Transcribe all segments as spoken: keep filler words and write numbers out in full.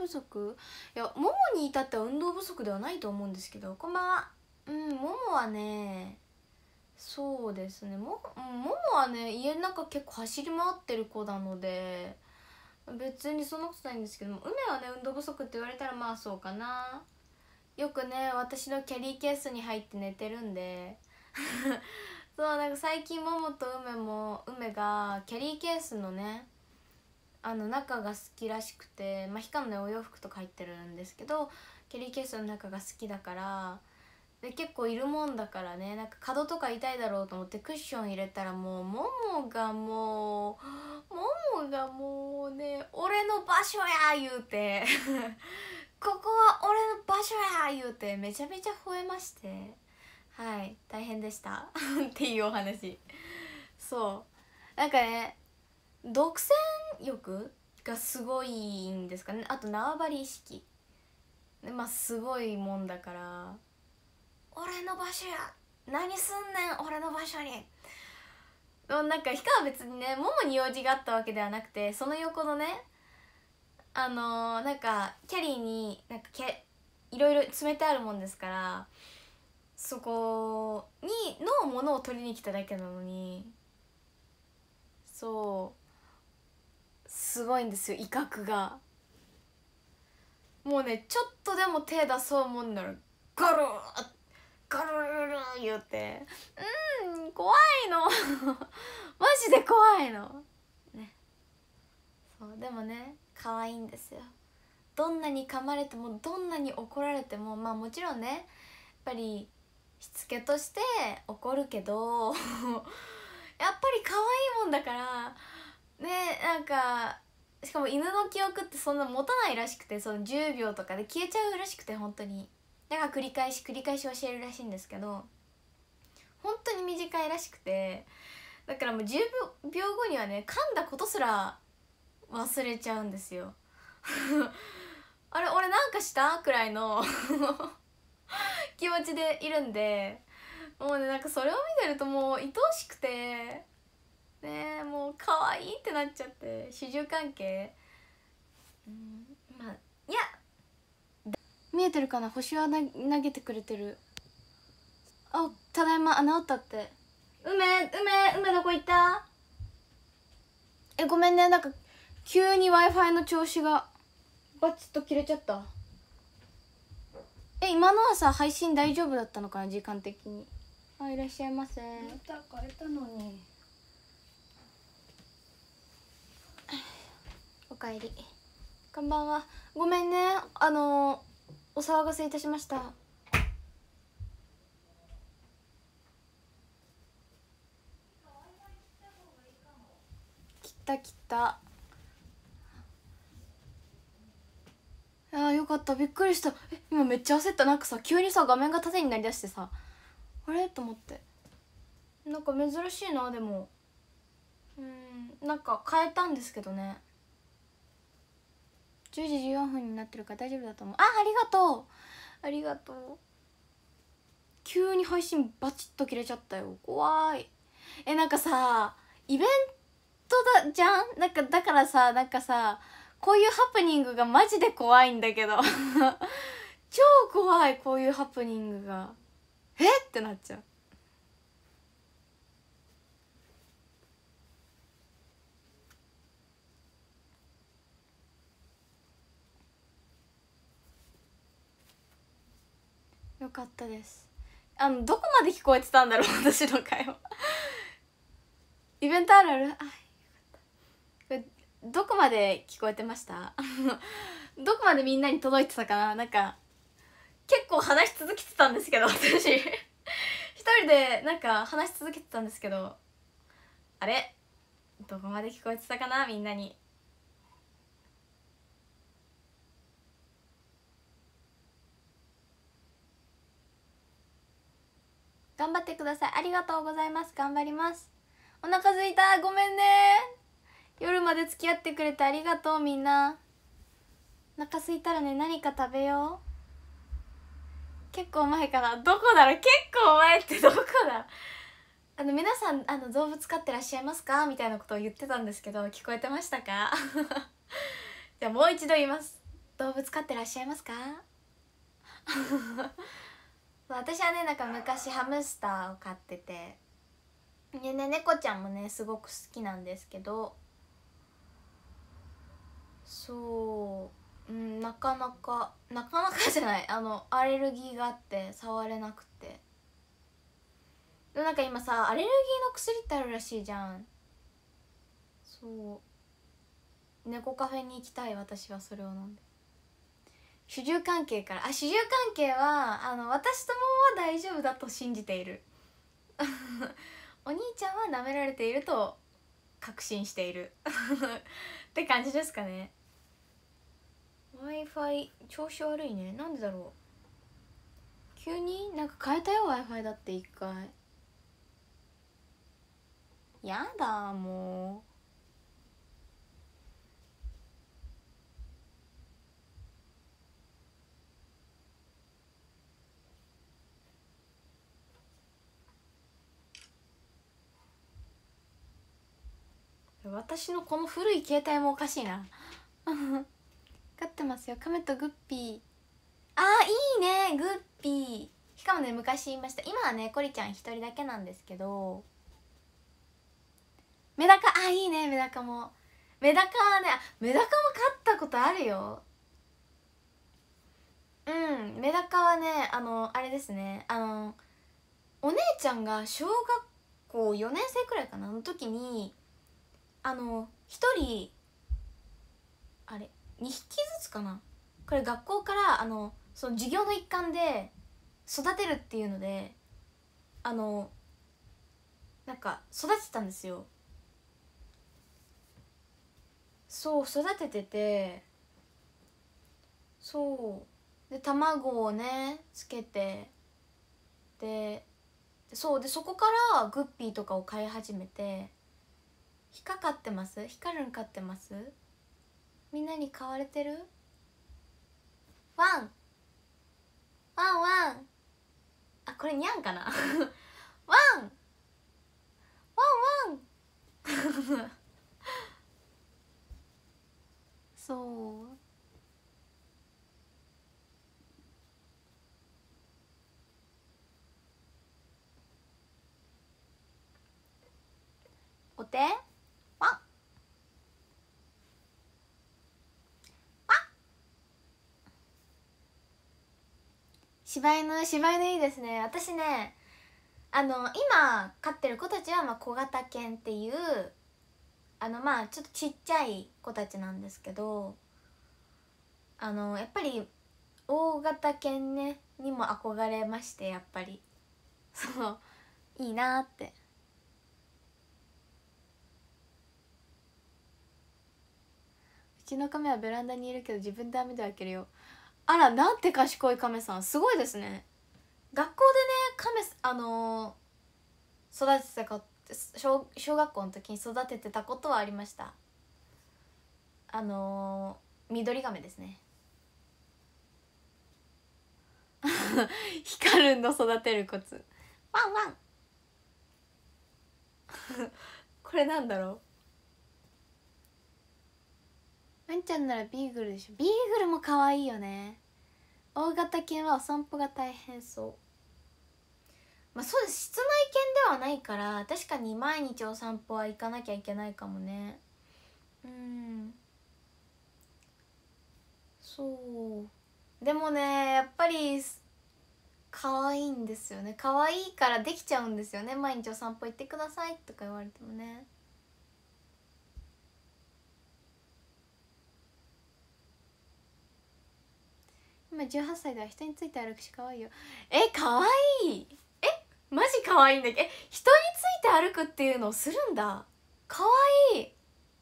不足、いやももに至っては運動不足ではないと思うんですけど、こんばんは。うん、ももはね、そうですね、もももはね家の中結構走り回ってる子なので別にそんなことないんですけども、梅はね運動不足って言われたらまあそうかな。よくね私のキャリーケースに入って寝てるんでそうなんか最近ももと梅も梅がキャリーケースのねあの中が好きらしくて、まあ、ひかのねお洋服とか入ってるんですけどキャリーケースの中が好きだからで結構いるもんだからね、なんか角とか痛いだろうと思ってクッション入れたらもうももがもうももがもうね俺の場所や言うてここは俺の場所や言うてめちゃめちゃ吠えまして、はい大変でしたっていうお話。そうなんかね独占欲がすごいんですかね、あと縄張り意識、まあすごいもんだから俺の場所や何すんねん俺の場所に。なんかひかは別にねももに用事があったわけではなくて、その横のねあのー、なんかキャリーになんかけいろいろ詰めてあるもんですから、そこにのものを取りに来ただけなのに、そうすごいんですよ威嚇が。もうねちょっとでも手出そうもんならガルーガルルル言うて、うん怖いのマジで怖いのね。そうでもね可愛いんですよ。どんなに噛まれてもどんなに怒られても、まあもちろんねやっぱりしつけとして怒るけどやっぱり可愛いもんだからね。なんかしかも犬の記憶ってそんな持たないらしくて、そのじゅうびょうとかで消えちゃうらしくて、本当にだから繰り返し繰り返し教えるらしいんですけど、本当に短いらしくて、だからもうじゅうびょうごにはね噛んだことすら忘れちゃうんですよあれ俺なんかしたくらいの気持ちでいるんで、もうねなんかそれを見てるともう愛おしくてね、もう可愛いってなっちゃって、主従関係、うん、まあいや見えてるかな、星はな投げてくれてる。あただいま、あ治ったって。梅梅梅どこ行った？えごめんね、なんか急に Wi-Fi の調子がバチッと切れちゃった。え今のはさ配信大丈夫だったのかな時間的に。あいらっしゃいませ。 また変えたのに。 おかえり。こんばんは。ごめんねあのお騒がせいたしました。切った切った。あーよかった、びっくりした。え今めっちゃ焦った。なんかさ急にさ画面が縦になりだしてさあれと思って、なんか珍しいな。でもうんなんか変えたんですけどね。じゅうじじゅうよんぷんになってるから大丈夫だと思う。あありがとうありがとう。急に配信バチッと切れちゃったよ、怖い。えなんかさイベントだじゃん、なんかだからさなんかさこういうハプニングがマジで怖いんだけど超怖いこういうハプニングが。えってなっちゃう。よかったです。あのどこまで聞こえてたんだろう私の会話イベントあるある、あよかった。これどこまで聞こえてましたどこまでみんなに届いてたかな。なんか結構話し続けてたんですけど私一人でなんか話し続けてたんですけど、あれどこまで聞こえてたかなみんなに。頑張ってください。ありがとうございます。頑張ります。お腹すいた、ごめんね。夜まで付き合ってくれてありがとうみんな。お腹すいたらね何か食べよう。結構前かな、どこだろう、結構前ってどこだ。あの皆さんあの動物飼ってらっしゃいますかみたいなことを言ってたんですけど聞こえてましたかじゃあもう一度言います。 動物飼ってらっしゃいますか？私はねなんか昔ハムスターを飼っててでね、猫ちゃんもねすごく好きなんですけど、そううんなかなかなかなかじゃないあのアレルギーがあって触れなくて。でもなんか今さアレルギーの薬ってあるらしいじゃん。そう猫カフェに行きたい私はそれを飲んで。主従関係からあ主従関係はあの私ともは大丈夫だと信じている。お兄ちゃんは舐められていると確信しているって感じですかね。 Wi-Fi 調子悪いね。なんでだろう。急になんか変えたよ Wi-Fi だって一回。やだもう。私のこの古い携帯もおかしいな。飼ってますよカメとグッピー。あーいいねグッピー。しかもね昔言いました。今はねコリちゃん一人だけなんですけど、メダカあいいねメダカも。メダカはねメダカも飼ったことあるよ。うんメダカはねあのあれですねあのお姉ちゃんが小学校よねん生くらいかなの時にあのひとりあれにひきずつかなこれ学校からあのその授業の一環で育てるっていうのであのなんか育ててたんですよ。そう育てててそうで卵をねつけてでそうでそこからグッピーとかを飼い始めて。ヒカ飼ってます？ヒカルン飼ってます？みんなに飼われてる？ワンワンワンあこれニャンかなワンワンワンそうお手ワンワン柴犬柴犬いいですね。私ねあの今飼ってる子たちはまあ小型犬っていうあのまあちょっとちっちゃい子たちなんですけど、あのやっぱり大型犬ねにも憧れまして、やっぱりそういいなって。うちのカメはベランダにいるけど自分で網で開けるよ。あらなんて賢いカメさん、すごいですね。学校でねカメあのー、育ててたか小小学校の時に育ててたことはありました。あのー、緑ガメですね。ヒカルンの育てるコツワンワンこれなんだろう。ワンちゃんならビーグルでしょ。ビーグルも可愛いよね。大型犬はお散歩が大変そう。まあそうです、室内犬ではないから確かに毎日お散歩は行かなきゃいけないかもね。うん、そうでもねやっぱり可愛いんですよね。可愛いからできちゃうんですよね。毎日お散歩行ってくださいとか言われてもね。今じゅうはっさいでは人について歩くし可愛いよ。え可愛いえマジ可愛いんだけど、え人について歩くっていうのをするんだ。可愛い。ちょ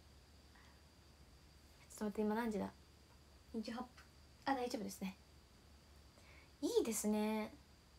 っと待って今何時だ。にじゅうはっぷん。あ大丈夫ですね。いいですね。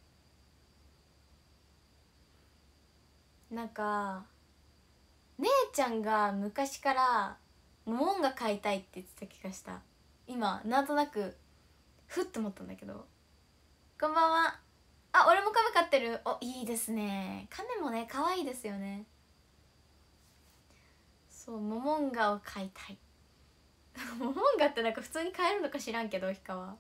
なんか姉ちゃんが昔からモモンガ飼いたいって言ってた気がした。今なんとなくふっと思ったんだけど。こんばんは。あ俺もカメ飼ってる。おいいですね。カメもね可愛いですよね。そうモモンガを飼いたいモモンガってなんか普通に買えるのか知らんけど、ヒカは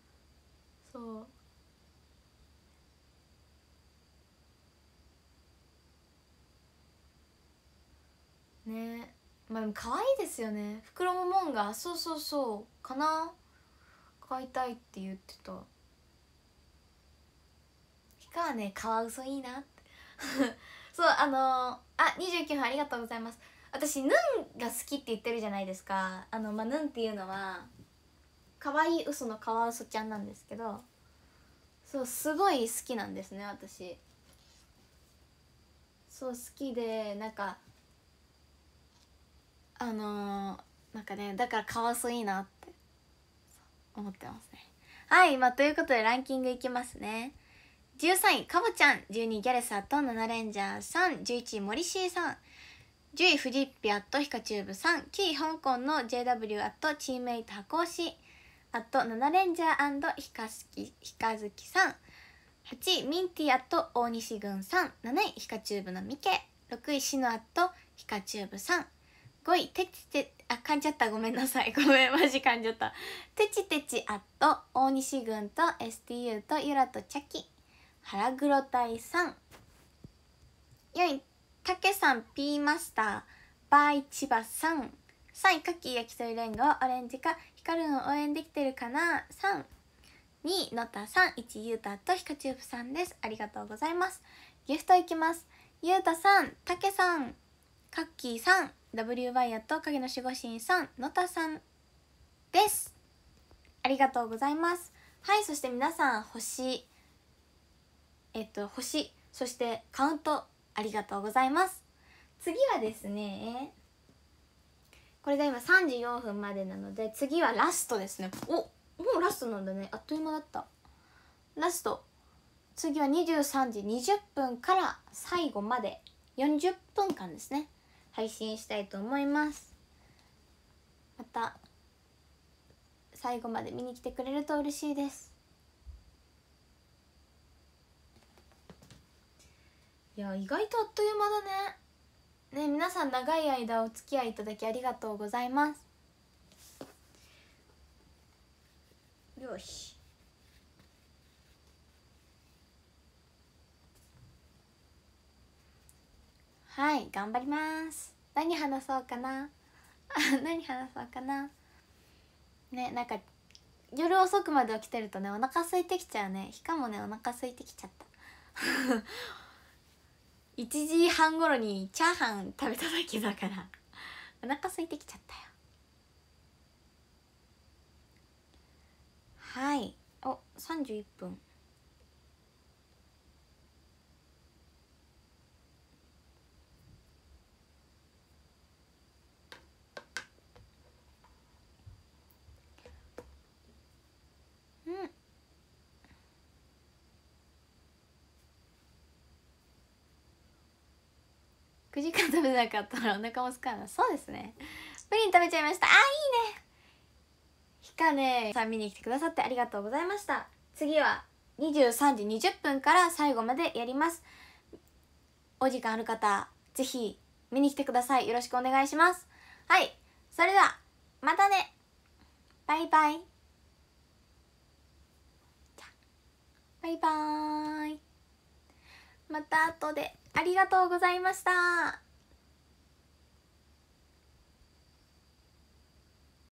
そうね。まあでも可愛いですよね。袋モモンガ、そうそうそうかな、買いたいって言ってた。ヒカはねカワウソいいなってそうあのー、あにじゅうきゅうふんありがとうございます。私ヌンが好きって言ってるじゃないですか。あのまあヌンっていうのは可愛い嘘のカワウソちゃんなんですけど、そうすごい好きなんですね私。そう好きで、なんかあのー、なんかね、だからカワウソいいなって思ってますね。はい、まあということでランキングいきますね。じゅうさんいカボちゃん、じゅうにいギャレスアットななレンジャーさん、じゅういちいモリシーさん、じゅういフジッピアットヒカチューブさん、きゅうい香港の ジェイダブリュー アットチームメイト箱推しアットななレンジャーヒカスキヒカズキさん、はちいミンティアット大西軍さん、なないヒカチューブのミケ、ろくいシノアットヒカチューブさん、ごいてちてあ噛んじゃった、ごめんなさい、ごめんマジ噛んじゃった。てちてちアット大西軍と エスティーユー とゆらとチャキ、腹黒隊さん、よんいたけさん P マスターバイ千葉さん、さんいカッキー焼き鳥連合オレンジかヒカルンを応援できてるかなさん、にいのたさん、いちゆうたとヒカチューブさんです。ありがとうございます。ギフトいきます。ゆうたさん、たけさん、カッキーさん、ダブリューワイ アット影の守護神さん、のたさんです。ありがとうございます。はい、そして皆さん星えっと星、そしてカウントありがとうございます。次はですね、これが今さんじよんぷんまでなので、次はラストですね。お、もうラストなんだね、あっという間だった。ラスト、次はにじゅうさんじにじゅっぷんから最後までよんじゅっぷんかんですね、配信したいと思います。また最後まで見に来てくれると嬉しいです。いや意外とあっという間だね。ね、皆さん長い間お付き合いいただきありがとうございます。よし、はい頑張ります。何話そうかな何話そうかなね。なんか夜遅くまで起きてるとねお腹空いてきちゃうね。しかもねお腹空いてきちゃったいちじはん頃にチャーハン食べただけだからお腹空いてきちゃったよ。はい、おさんじゅういっぷん。うんくじかん食べなかったらお腹もすかない。そうですね、プリン食べちゃいました。あ、いいね。ひかねさん見に来てくださってありがとうございました。次はにじゅうさんじにじゅっぷんから最後までやります。お時間ある方ぜひ見に来てください。よろしくお願いします。はい、それではまたね、バイバイ。バイバーイ。また後でありがとうございました。